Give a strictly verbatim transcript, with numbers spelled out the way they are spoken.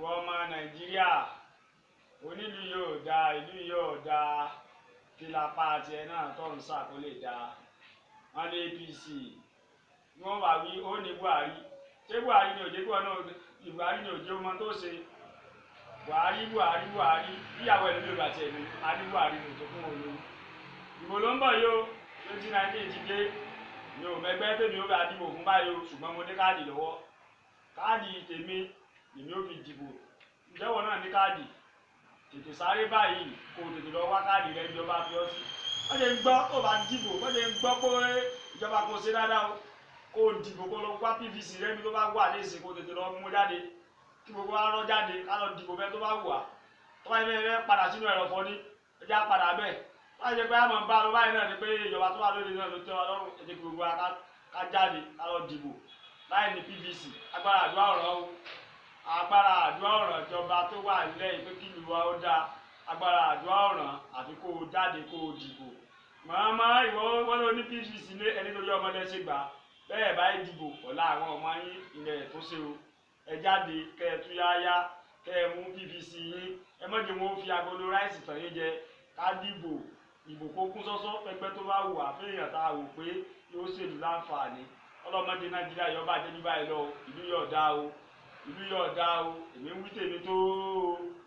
ìwọ ọmọ Nàìjíríà onílù yóò da ìlú yóò da kí lápá tiẹ̀ náà tó ń sà kó lè da wọn lé A P C wọn wà wí ó ní Buhari ṣé Buhari ni òjé kí wọn náà Buhari ni òjé ọmọ tó ṣe Buhari Buhari Buhari ìyàwó ẹ̀ ló lè bàtẹ̀ ní a ní Buhari ní òtò fún olú ìbò ló ń bọ̀ yóò twenty nineteen ti dé mi ò mẹgbẹ́ tèmi ó bá dìbò fún báyìí o ṣùgbọ́n mo ní káàdì lọ́wọ́ káàdì tèmi èmi ò fi dìbò ìjẹ́wọ́ náà ní káàdì tètè sáré báyìí kò tètè lọ wá káàdì rẹ ìjọba fi ọ sí wọ́n ṣe ń gbọ́ tó bá dìbò wọ́n ṣe ń gbọ́ pé ìjọba kò ṣe dáadáa o kò dìbò kó lọ wá P V C rẹ bí tó bá wà léṣe kó tètè lọ mú jáde kí gbogbo wa rọ jáde ká lọ dìbò fẹ́ tó bá wù wá tó bá yẹ fẹ́ padà sínú ẹ̀rọ fọ́ ní ẹjẹ́ á padà bẹ́ẹ̀ wọ́n ṣe pé àmọ́ bá lọ báyìí náà ni pé ìjọba tó wà lóde náà ló tẹ́ wa lọ́rùn ẹ̀jẹ̀ kí gbogbo wa ká jáde ká lọ dìbò láì ní P V C agbára àdúrà ọ̀ràn o agbára àdúrà ọ̀ràn ìjọba tó wà nílẹ̀ ìpé kí ìlú wa ó dáa agbára àdúrà ọ̀ràn àfi kó o jáde kó o dìbò màmá ìwọ wọn ló ní P V C ní ẹni tó yọ ọmọdé ṣe gbà bẹ́ẹ̀ báyìí dìbò ọ̀la àwọn ọmọ yín ilẹ̀ tó ṣe o ẹ jáde kẹ ẹ tú yáyá kẹ ẹ mú P V C yín ẹ mọ̀jẹ̀ wọn fi agolo ráìsì tàn yín jẹ ká dìbò ìbò kó kún sọ́sọ́ pẹpẹ tó bá wù àfihàn tá a wò pé yóò ṣèlú láǹfààní ọlọ́mọdé Nàìjíríà yọ bá jẹ́ bí báyìí lọ ìlú yóò dá o ìlú yóò dá o èmi ń wí tèmi tó o.